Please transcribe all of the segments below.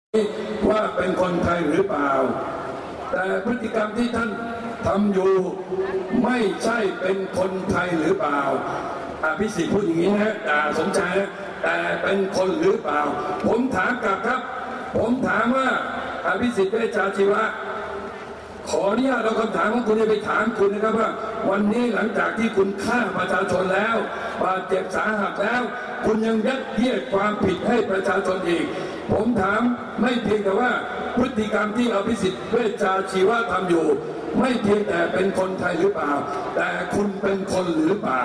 ว่าเป็นคนไทยหรือเปล่าแต่พฤติกรรมที่ท่านทำอยู่ไม่ใช่เป็นคนไทยหรือเปล่าอภิสิทธิ์พูดอย่างนี้นะสมชายนะแต่เป็นคนหรือเปล่าผมถามกลับครับผมถามว่าอภิสิทธิ์เวชชาชีวะขออนุญาตเอาคำถามของคุณไปถามคุณนะครับว่าวันนี้หลังจากที่คุณฆ่าประชาชนแล้วบาดเจ็บสาหัสแล้วคุณยังยัดเยียดความผิดให้ประชาชนอีกผมถามไม่เพียงแต่ว่าพฤติกรรมที่อภิสิทธิ์เวชชาชีวะทำอยู่ไม่เพียงแต่เป็นคนไทยหรือเปล่าแต่คุณเป็นคนหรือเปล่า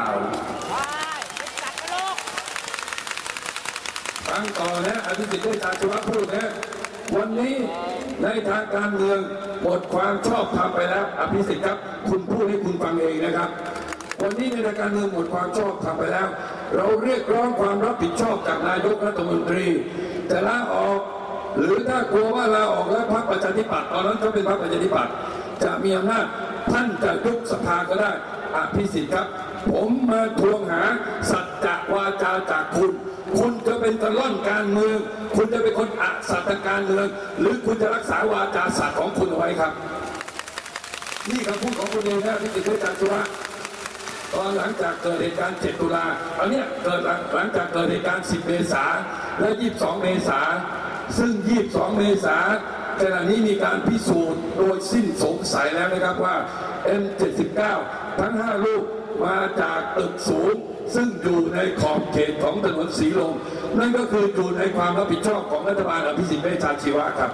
ฟังต่อนะอภิสิทธิ์เวชชาชีวะพูดนะวันนี้ในทางการเมืองหมดความชอบธรรมไปแล้วอภิสิทธิ์ครับคุณพูดให้คุณฟังเองนะครับวันนี้ในทางการเมืองหมดความชอบธรรมไปแล้วเราเรียกร้องความรับผิดชอบจากนายกรัฐมนตรีจะลาออกหรือถ้ากลัวว่าลาออกแล้วพรรคประชาธิปัตย์ตอนนั้นเขาเป็นพรรคประชาธิปัตย์จะมีอำนาจท่านจะยุบสภาก็ได้อภิสิทธิ์ครับผมมาทวงหาสัจจะวาจาจากคุณคุณจะเป็นตะล่อนการเมืองคุณจะเป็นคนอสัตย์การเมืองหรือคุณจะรักษาวาจาสัตย์ของคุณเอาไว้ครับนี่คำพูดของคุณเองนะที่ติดเชื้อจากจุฬาตอนหลังจากเกิดเหตุการณ์7 ตุลาอันนี้เกิดหลังจากเกิดเหตุการณ์10 เมษายนและ22 เมษายนซึ่ง22 เมษายนขณะนี้มีการพิสูจน์โดยสิ้นสงสัยแล้วนะครับว่า M79 ทั้ง5 ลูกมาจากตึกสูงซึ่งอยู่ในขอบเขตของถนนศรีลมนั่นก็คืออยู่ในความรับผิดชอบของรัฐบาลอภิสิทธิ์เวชชาชีวะครับ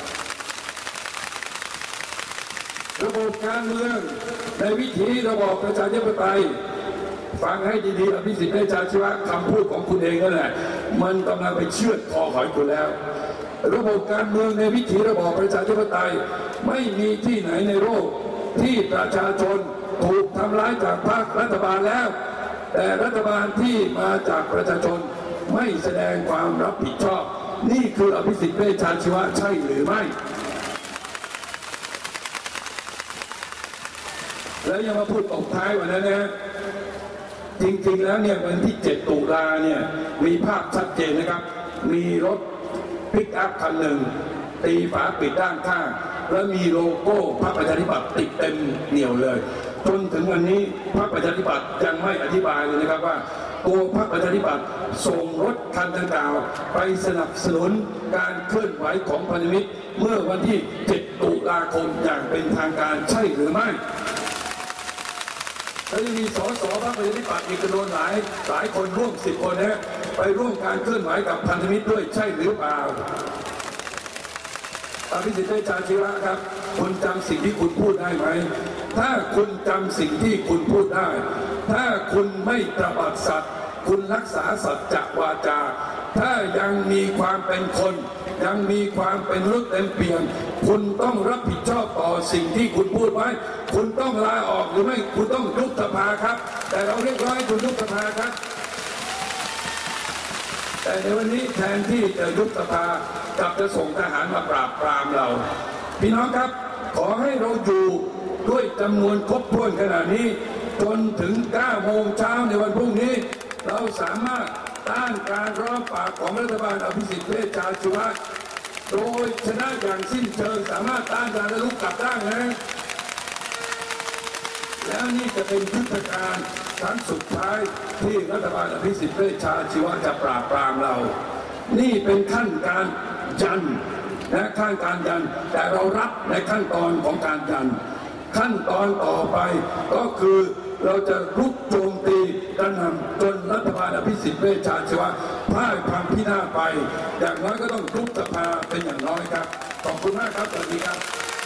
ระบบการเมืองในวิถีระบอบประชาธิปไตยฟังให้ดีๆอภิสิทธิ์เวชชาชีวะคำพูดของคุณเองนั่นแหละมันกำลังไปเชือดคอหอยคุณแล้วระบบการเมืองในวิถีระบอบประชาธิปไตยไม่มีที่ไหนในโลกที่ประชาชนถูกทำร้ายจากพรรครัฐบาลแล้วแต่รัฐบาลที่มาจากประชาชนไม่แสดงความรับผิดชอบนี่คืออภิสิทธิ์เวชชาชีวะใช่หรือไม่แล้วยังมาพูดตบท้ายวันนั้นนะจริงๆแล้วเนี่ยวันที่7 ตุลาเนี่ยมีภาพชัดเจนนะครับมีรถปิกอัพคันหนึ่งตีฝาปิดด้านข้างแล้วมีโลโก้พรรคประชาธิปัตย์ติดเต็มเหนียวเลยจนถึงวันนี้พรรคประชาธิปัตย์ยังไม่อธิบายเลยนะครับว่าตัวพรรคประชาธิปัตย์ส่งรถคันดังกล่าวไปสนับสนุนการเคลื่อนไหวของพันธมิตรเมื่อวันที่7 ตุลาคมอย่างเป็นทางการใช่หรือไม่แล้วยังมีส.ส.พรรคประชาธิปัตย์อีกจำนวนหลายคนร่วม10 คนนะไปร่วมการเคลื่อนไหวกับพันธมิตรด้วยใช่หรือเปล่าอภิสิทธิ์เวชชาชีวะครับคุณจำสิ่งที่คุณพูดได้ไหมถ้าคุณจำสิ่งที่คุณพูดได้ถ้าคุณไม่ตบัดสัตย์คุณรักษาสัจจะวาจาถ้ายังมีความเป็นคนยังมีความเป็นมนุษย์เต็มเปี่ยมคุณต้องรับผิดชอบต่อสิ่งที่คุณพูดไว้คุณต้องลาออกหรือไม่คุณต้องยุบสภาครับแต่เราเรียกร้องให้คุณยุบสภาครับแต่ในวันนี้แทนที่จะยุบสภากลับจะส่งทหารมาปราบปรามเราพี่น้องครับขอให้เราอยู่ด้วยจำนวนครบถ้วนขนาดนี้จนถึง 9 โมงเช้าในวันพรุ่งนี้เราสามารถต้านการร้องปราบของรัฐบาลอภิสิทธิ์เวชชาชีวะโดยชนะอย่างสิ้นเชิงสามารถต้านการลุกกลับได้นะแล้วนี่จะเป็นยุทธการครั้งสุดท้ายที่รัฐบาลอภิสิทธิ์เวชชาชีวะจะปราบปรามเรานี่เป็นขั้นการยันและขั้นการยันแต่เรารับในขั้นตอนของการยันขั้นตอนต่อไปก็คือเราจะรุกโจมตีกระหน่ำจนรัฐบาลอภิสิทธิ์เวชชาชีวะพ่ายพังพินาศไปอย่างน้อยก็ต้องยุบสภาเป็นอย่างน้อยครับขอบคุณมากครับสวัสดีครับ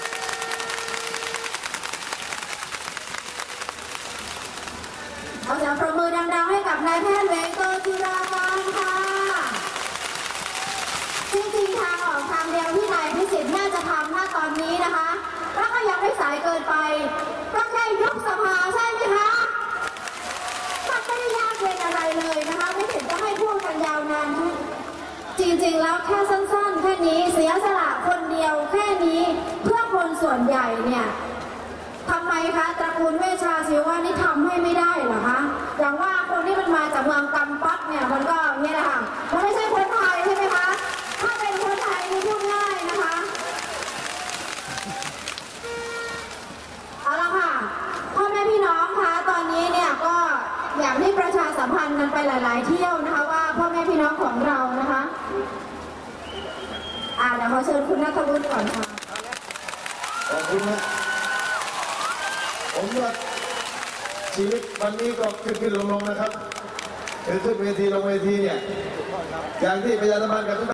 เอาเสียงปรบมือดังๆให้กับนายแพทย์เวโกจุฬาภรณ์ค่ะจริงๆทางออกทางเดียวที่นายอภิสิทธิ์น่าจะทำณตอนนี้นะคะแล้วก็ยังไม่สายเกินไปก็แค่ยุบสภาใช่ไหมคะมันไม่ได้ยากเย็นอะไรเลยนะคะไม่เห็นจะให้พูดกันยาวนานจริงๆแล้วแค่สั้นๆแค่นี้เสียสละคนเดียวแค่นี้เพื่อคนส่วนใหญ่เนี่ยทำไมคะตระกูลเวชชาชีวะนี่ทำให้ไม่ได้เหรอคะอย่างว่าคนที่มันมาจากเมืองกัมปัตเนี่ยมันก็เนี่ยแหละค่ะมันไม่ใช่คนไทยใช่ไหมคะถ้าเป็นคนไทยนี่พูดง่ายอย่างที่ประชาสัมพันธ์กันไปหลายๆเที่ยวนะคะว่าพ่อแม่พี่น้องของเรานะคะเดี๋ยวขอเชิญคุณณัฐวุฒิก่อนค่ะขอบคุณนะผมว่าชีวิตวันนี้ก็ขึ้นลงนะครับขึ้นเวทีลงเวทีเนี่ยอย่างที่ประชาสัมพันธ์กับ